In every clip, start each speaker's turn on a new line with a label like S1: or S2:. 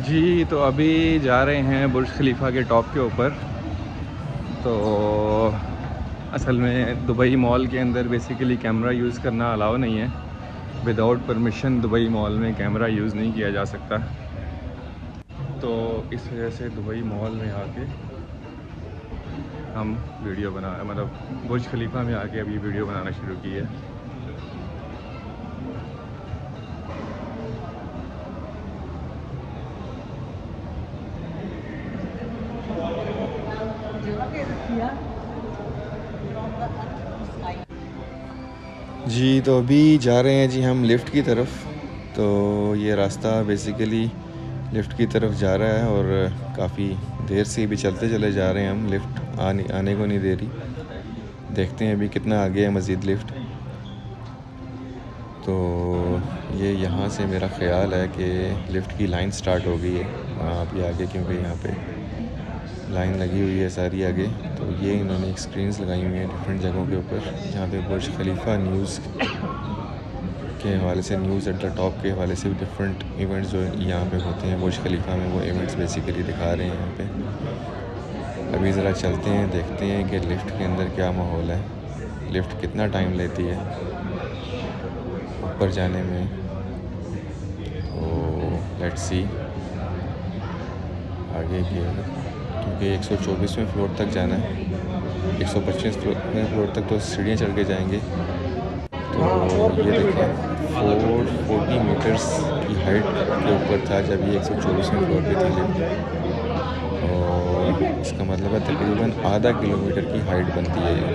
S1: जी तो अभी जा रहे हैं बुर्ज खलीफा के टॉप के ऊपर। तो असल में दुबई मॉल के अंदर बेसिकली कैमरा यूज़ करना अलाउ नहीं है। विदाउट परमिशन दुबई मॉल में कैमरा यूज़ नहीं किया जा सकता। तो इस वजह से दुबई मॉल में आके हम वीडियो मतलब बुर्ज खलीफा में आके अभी वीडियो बनाना शुरू की है। जी तो अभी जा रहे हैं जी हम लिफ्ट की तरफ। तो ये रास्ता बेसिकली लिफ्ट की तरफ जा रहा है और काफ़ी देर से भी चलते चले जा रहे हैं हम। लिफ्ट आने को नहीं दे रही। देखते हैं अभी कितना आगे है मज़ीद लिफ्ट। तो ये यहाँ से मेरा ख़्याल है कि लिफ्ट की लाइन स्टार्ट हो गई है वहाँ पे आगे, क्योंकि यहाँ पे लाइन लगी हुई है सारी आगे। तो ये इन्होंने एक स्क्रीन्स लगाई हुई हैं डिफरेंट जगहों के ऊपर, जहाँ पे बुर्ज खलीफा न्यूज़ के हवाले से, न्यूज़ एट द टॉप के हवाले से भी डिफरेंट इवेंट्स जो यहाँ पे होते हैं बुर्ज खलीफा में, वो इवेंट्स बेसिकली दिखा रहे हैं यहाँ पे। अभी ज़रा चलते हैं, देखते हैं कि लिफ्ट के अंदर क्या माहौल है, लिफ्ट कितना टाइम लेती है ऊपर जाने में। तो लेट्स सी आगे की, क्योंकि 124वें फ्लोर तक जाना है। 125वें फ्लोर तक तो सीढ़ियाँ चढ़ के जाएंगे। तो ये देखें 440 मीटर्स की हाइट के ऊपर था जब ये 124वें फ्लोर पे थी लिफ्ट। और इसका मतलब है तकरीबन आधा किलोमीटर की हाइट बनती है ये।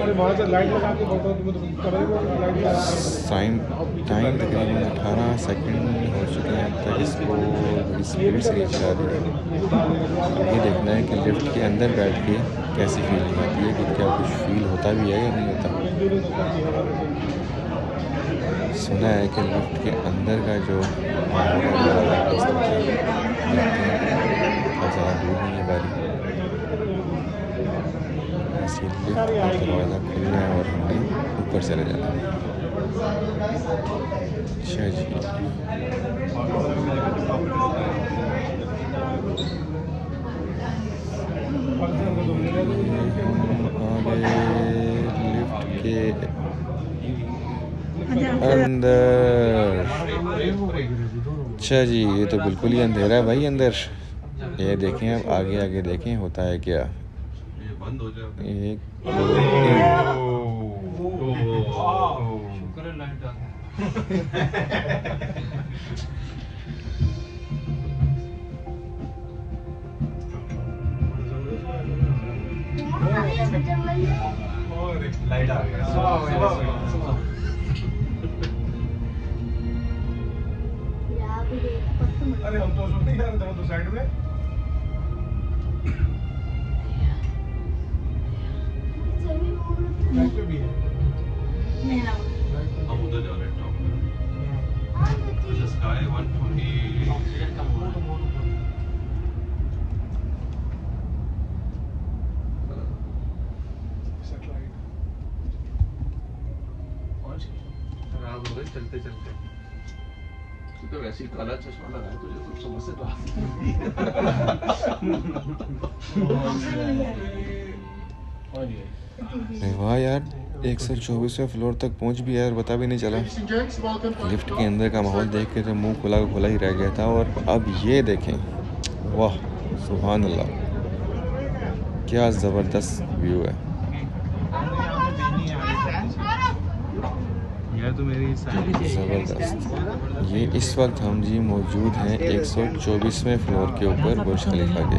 S1: टाइम तकरीबन 18 सेकंड हो चुके हैं अब तक। इसको बड़ी स्पीड से नहीं चला रही है। ये देखना है कि लिफ्ट के अंदर बैठ के कैसी फीलिंग आती है, कि क्या कुछ फील होता भी है या नहीं होता। सुना है कि लिफ्ट के अंदर का जो ज़्यादा दूर नहीं है बारी। इसी लिफ्ट का दरवाज़ा खुलना है और हमने ऊपर चले जाना है। अच्छा जी, लिफ्ट के अंदर। अच्छा जी, ये तो बिल्कुल ही अंधेरा है भाई अंदर। ये देखें, अब आगे आगे देखें होता है क्या। एक लाइट आ गया। अरे हम तो उसमें नहीं जा रहे थे, तो साइड में पे भी है। नहीं ना, हम उधर जा रहे हैं टॉप पे। स्काई 140 ऑक्सीजन कम हो रहा है। रात हो गई चलते चलते। तो वैसे ही काला चश्मा लगाया तुझे तो समझ से तो वाह यार, 124वें फ्लोर तक पहुंच भी यार, बता भी नहीं चला। लिफ्ट के अंदर का माहौल देख के तो मुंह खुला खुला ही रह गया था। और अब ये देखें, वाह सुभान अल्लाह, क्या ज़बरदस्त व्यू है। तो मेरी ज़बरदस्त। ये इस वक्त हम जी मौजूद हैं 124वें फ्लोर के ऊपर बुर्ज खलीफा के।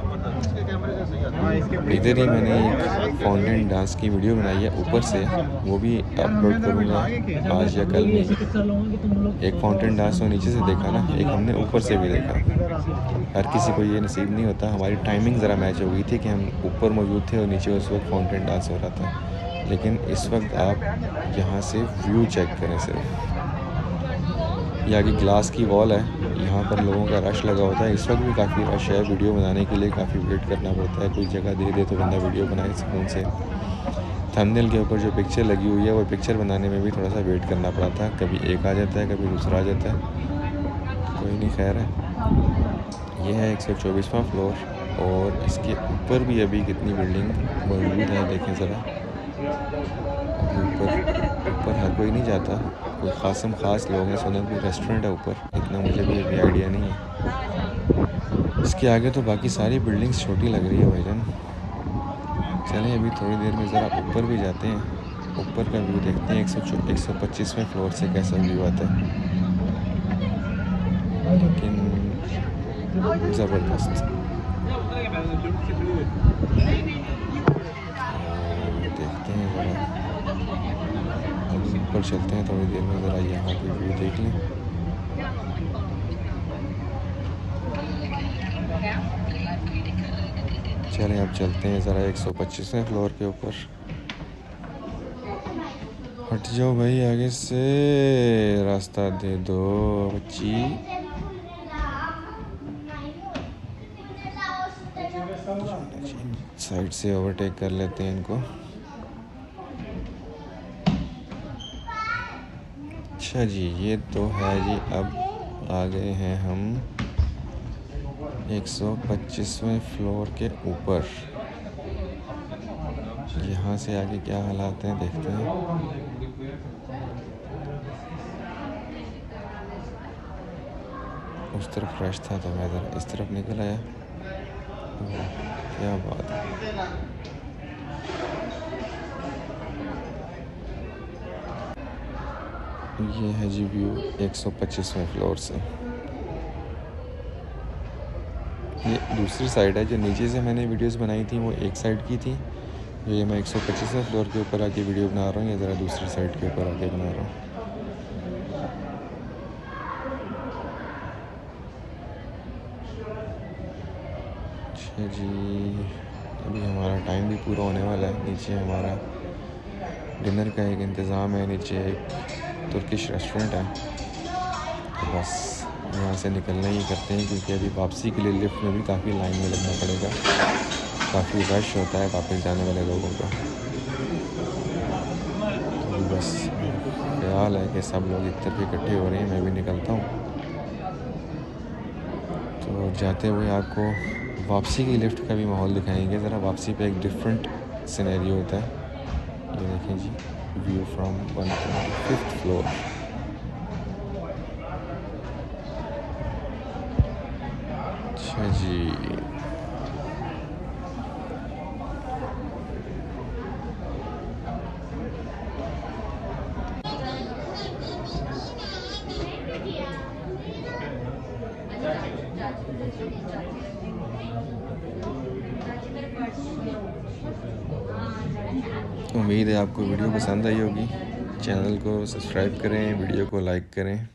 S1: इधर ही मैंने एक फाउंटेन डांस की वीडियो बनाई है ऊपर से, वो भी अपलोड करूँगा आज या कल में। एक फाउंटेन डांस तो नीचे से देखा ना, एक हमने ऊपर से भी देखा। हर किसी को ये नसीब नहीं होता। हमारी टाइमिंग ज़रा मैच हो गई थी कि हम ऊपर मौजूद थे और नीचे उस वक्त फाउंटेन डांस हो रहा था। लेकिन इस वक्त आप यहाँ से व्यू चेक करें सिर्फ। ये आगे ग्लास की वॉल है, यहाँ पर लोगों का रश लगा होता है। इस वक्त भी काफ़ी रश है। वीडियो बनाने के लिए काफ़ी वेट करना पड़ता है। कोई जगह दे दे तो बंदा वीडियो बनाए सुकून से। थंबनेल के ऊपर जो पिक्चर लगी हुई है, वो पिक्चर बनाने में भी थोड़ा सा वेट करना पड़ा था। कभी एक आ जाता है, कभी दूसरा आ जाता है। कोई नहीं, खैर है। ये है 124वां फ्लोर और इसके ऊपर भी अभी कितनी बिल्डिंग मौजूद है देखें ज़रा। अभी ऊपर हर कोई नहीं जाता, कोई ख़ास लोग हैं, सुना कोई रेस्टोरेंट है ऊपर, इतना मुझे भी अभी आइडिया नहीं है। इसके आगे तो बाकी सारी बिल्डिंग्स छोटी लग रही है भाईजान। चलें अभी थोड़ी देर में ज़रा ऊपर भी जाते हैं, ऊपर का व्यू देखते हैं 125वें फ्लोर से कैसा व्यू आता है, लेकिन ज़बरदस्त। देखते हैं ज़रा, अभी ऊपर चलते हैं थोड़ी देर में, ज़रा यहाँ की व्यू देख लें। चलें अब चलते हैं ज़रा 125वें फ्लोर के ऊपर। हट जाओ भाई, आगे से रास्ता दे दो बच्ची। साइड से ओवरटेक कर लेते हैं इनको। अच्छा जी, ये तो है जी। अब आ गए हैं हम 125वें फ्लोर के ऊपर। यहाँ से आगे क्या हालात हैं देखते हैं। उस तरफ फ्रेश था तो मैं इस तरफ निकल आया। क्या बात है। ये है जी व्यू 125वें फ्लोर से। ये दूसरी साइड है, जो नीचे से मैंने वीडियोस बनाई थी वो एक साइड की थी। ये मैं 125वें फ्लोर के ऊपर आके वीडियो बना रहा हूँ, या ज़रा दूसरी साइड के ऊपर आके बना रहा हूँ। अच्छा जी, अभी हमारा टाइम भी पूरा होने वाला है। नीचे हमारा डिनर का एक इंतज़ाम है, नीचे एक तुर्किश रेस्टोरेंट है, तो बस यहाँ से निकलना ही करते हैं, क्योंकि अभी वापसी के लिए लिफ्ट में भी काफ़ी लाइन में लगना पड़ेगा। काफ़ी रश होता है वापस जाने वाले लोगों का। तो बस ख्याल है कि सब लोग एक तरफ इकट्ठे हो रहे हैं, मैं भी निकलता हूँ। तो जाते हुए आपको वापसी की लिफ्ट का भी माहौल दिखाएंगे ज़रा। वापसी पे एक डिफरेंट सिनेरियो होता है। ये देखें जी, व्यू फ्रॉम 125th फ्लोर। अच्छा जी, उम्मीद है आपको वीडियो पसंद आई होगी। चैनल को सब्सक्राइब करें, वीडियो को लाइक करें।